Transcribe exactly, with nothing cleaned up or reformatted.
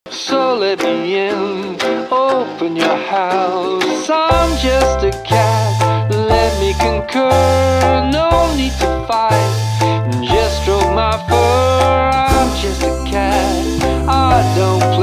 So let me in, open your house. I'm just a cat, let me concur. No need to fight, just stroke my fur. I'm just a cat, I don't